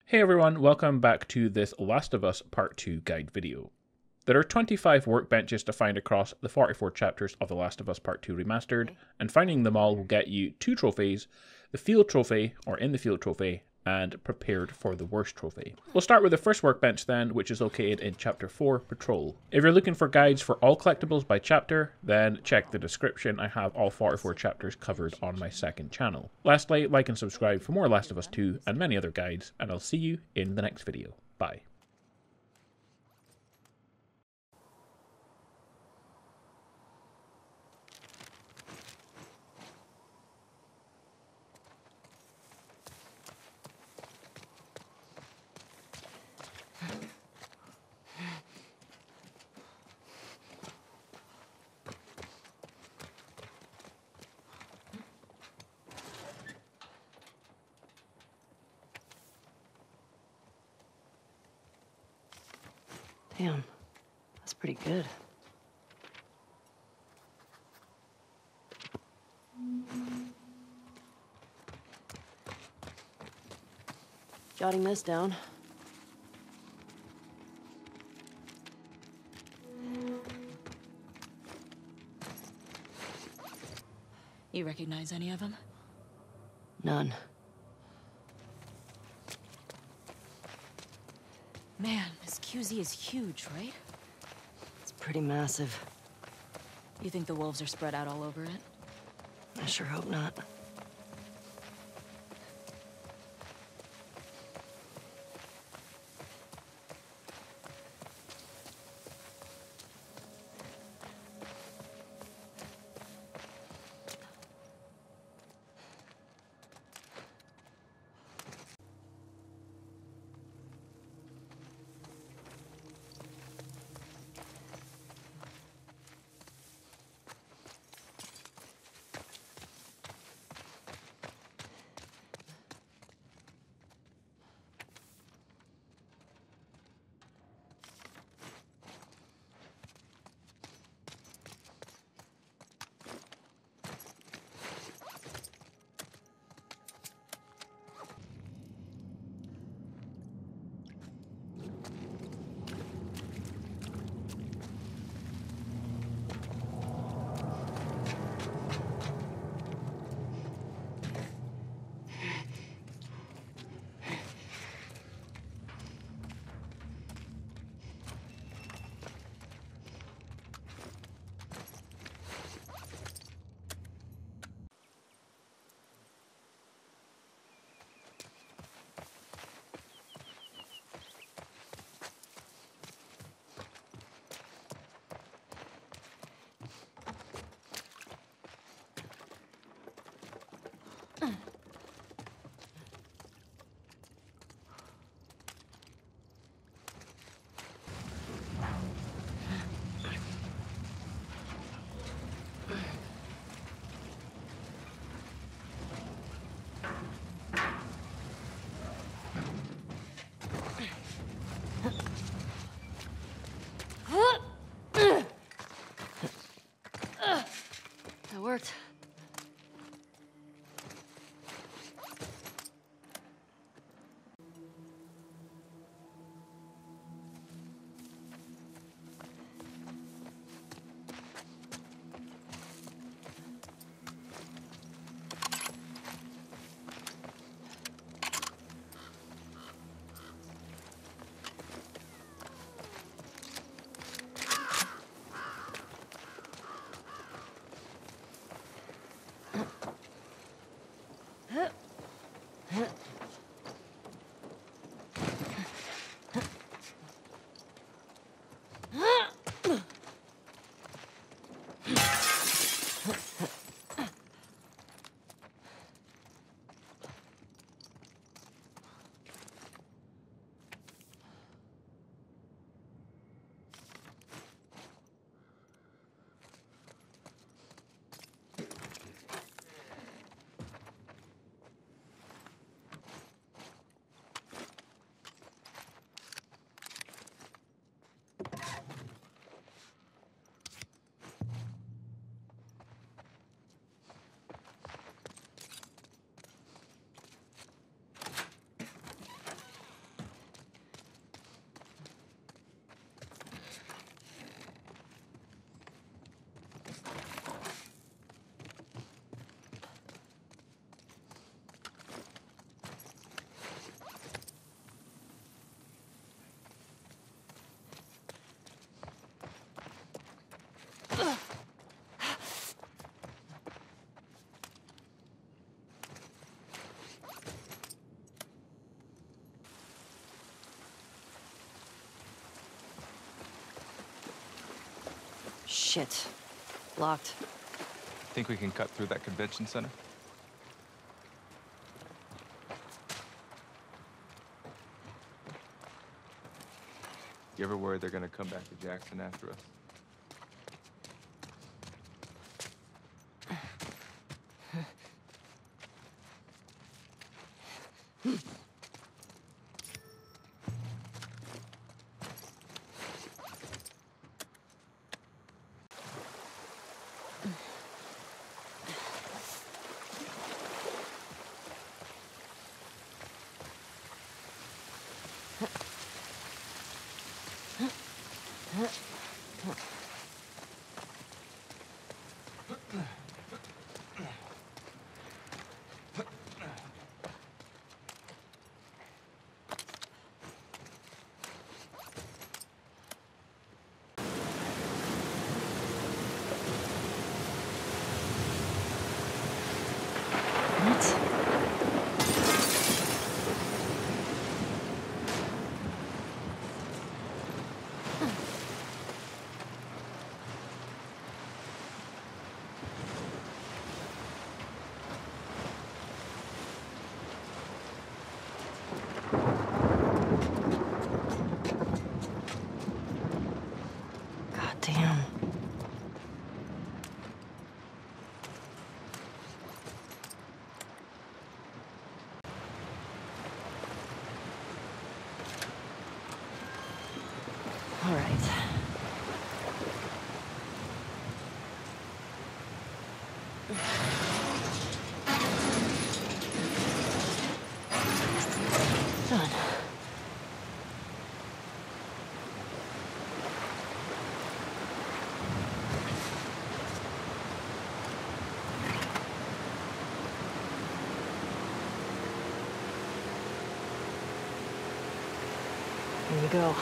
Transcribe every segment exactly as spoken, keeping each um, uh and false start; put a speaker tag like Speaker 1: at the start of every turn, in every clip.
Speaker 1: Hey everyone, welcome back to this Last of Us Part two guide video. There are twenty-five workbenches to find across the forty-four chapters of The Last of Us Part two Remastered, and finding them all will get you two trophies, the Field Trophy, or In the Field Trophy, and Prepared for the Worst Trophy. We'll start with the first workbench then, which is located in Chapter four, Patrol. If you're looking for guides for all collectibles by chapter, then check the description. I have all forty-four chapters covered on my second channel. Lastly, like and subscribe for more Last of Us two and many other guides, and I'll see you in the next video. Bye.
Speaker 2: Damn, that's pretty good. Jotting this down.
Speaker 3: You recognize any of them?
Speaker 2: None.
Speaker 3: Man, this Q Z is huge, right?
Speaker 2: It's pretty massive.
Speaker 3: You think the wolves are spread out all over it?
Speaker 2: I sure hope not. That worked. Shit. Locked.
Speaker 4: Think we can cut through that convention center? You ever worry they're gonna come back to Jackson after us?
Speaker 2: God damn. All right. Done. Here you go.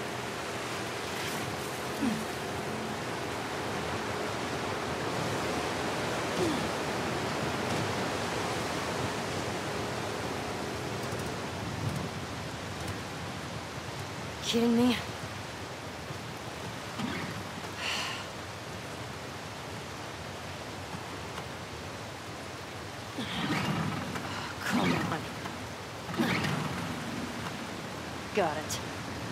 Speaker 2: Kidding me? Come on. Got it.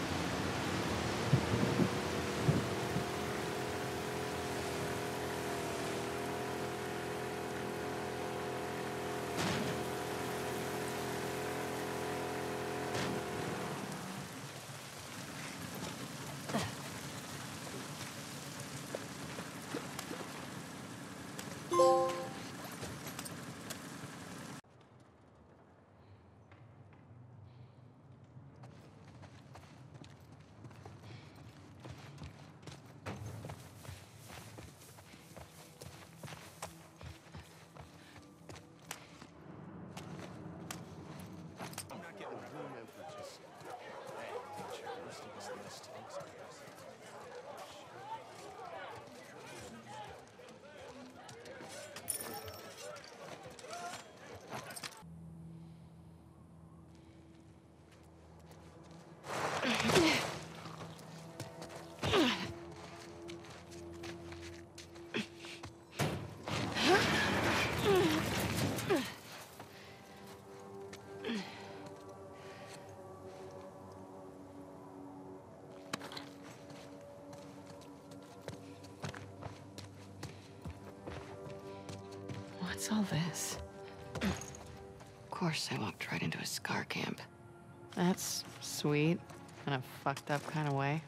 Speaker 2: What's all this? Of course I walked right into a scar camp. That's sweet, in a fucked up kind of way.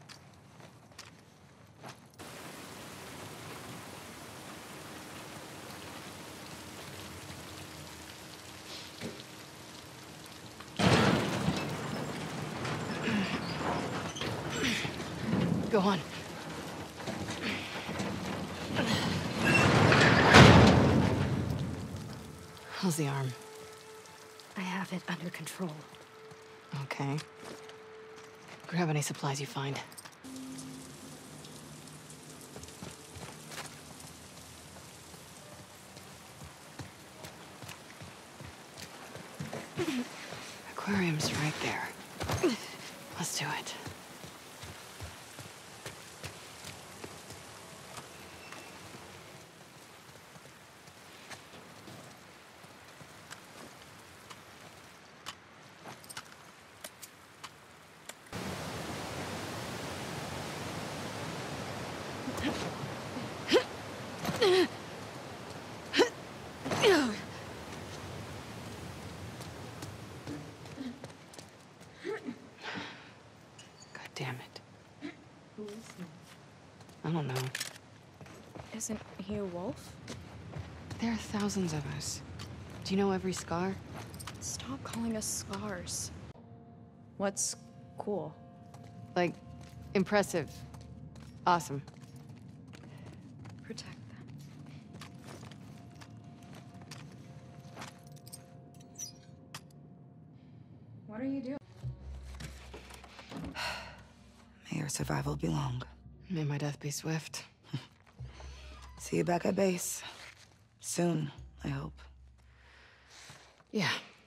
Speaker 2: Go on. How's the arm?
Speaker 5: I have it under control.
Speaker 2: Okay. Grab any supplies you find. Aquarium's right there. Let's do it. God damn it. Who is he? I don't know.
Speaker 6: Isn't he a wolf?
Speaker 2: There are thousands of us. Do you know every scar?
Speaker 6: Stop calling us scars. What's cool?
Speaker 2: Like, impressive. Awesome.
Speaker 6: Protect them. What are you doing?
Speaker 7: May your survival be long.
Speaker 2: May my death be swift.
Speaker 7: See you back at base. Soon, I hope.
Speaker 2: Yeah.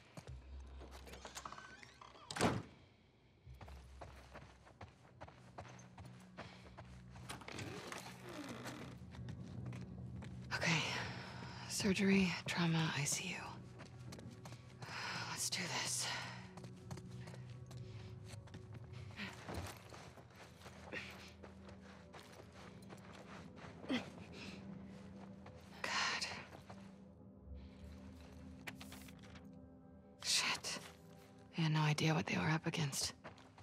Speaker 2: Okay. Surgery, trauma, I C U. Let's do this. God. Shit. I had no idea what they were up against.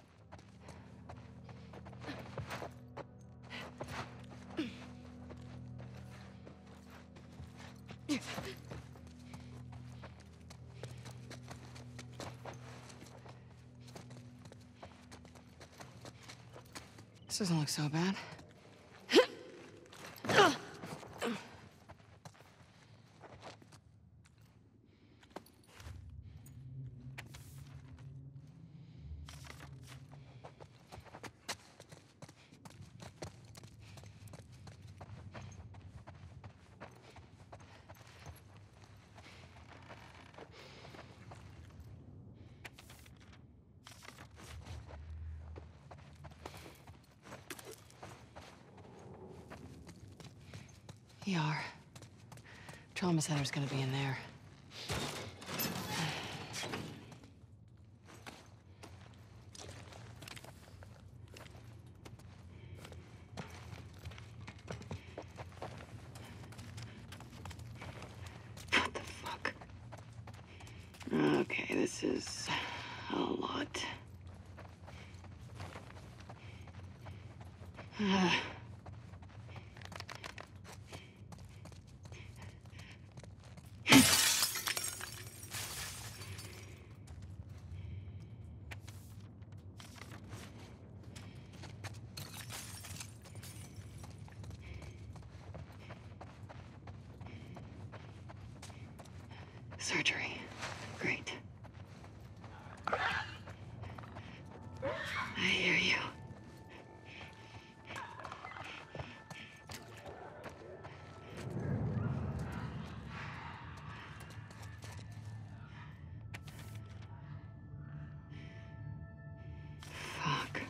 Speaker 2: This doesn't look so bad. E R. Trauma center's gonna be in there. What the fuck? Okay, this is a lot. Uh. Surgery. Great. I hear you. Fuck.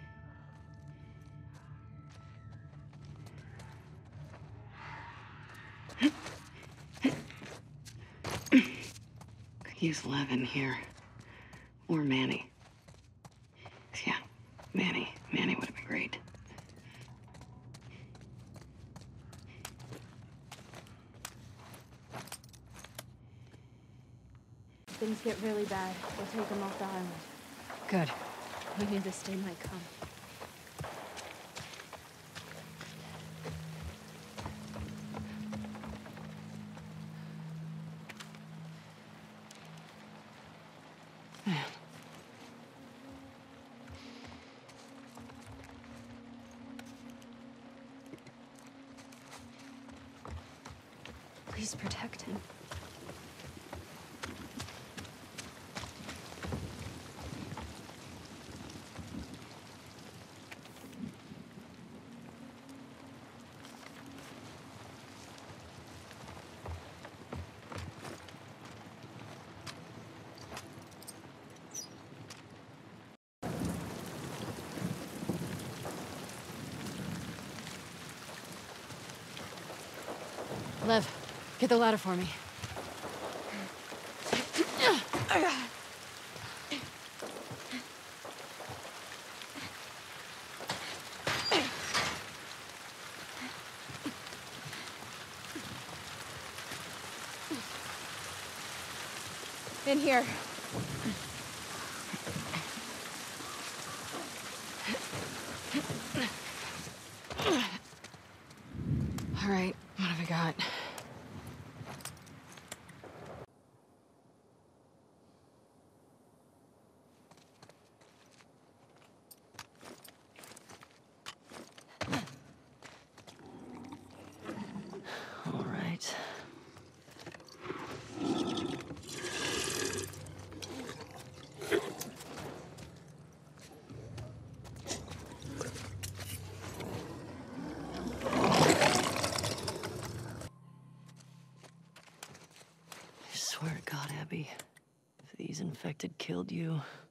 Speaker 2: Could use Levin here. Or Manny. Yeah, Manny. Manny would have been great.
Speaker 6: If things get really bad, we'll take them off the island.
Speaker 2: Good.
Speaker 6: We knew this day might come.
Speaker 2: Man.
Speaker 6: Please protect him.
Speaker 2: Lev, get the ladder for me.
Speaker 6: In here.
Speaker 2: All right, what have I got? All right. I swear to God, Abby, if these infected killed you,